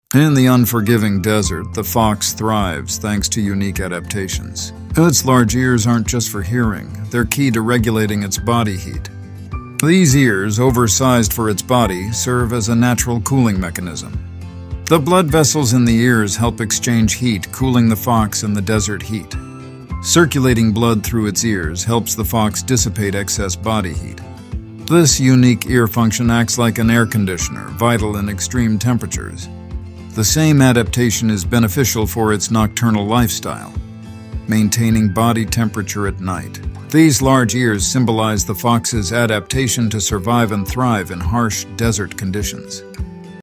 In the unforgiving desert, the fox thrives thanks to unique adaptations. Its large ears aren't just for hearing, they're key to regulating its body heat. These ears, oversized for its body, serve as a natural cooling mechanism. The blood vessels in the ears help exchange heat, cooling the fox in the desert heat. Circulating blood through its ears helps the fox dissipate excess body heat. This unique ear function acts like an air conditioner, vital in extreme temperatures. The same adaptation is beneficial for its nocturnal lifestyle, maintaining body temperature at night. These large ears symbolize the fox's adaptation to survive and thrive in harsh desert conditions.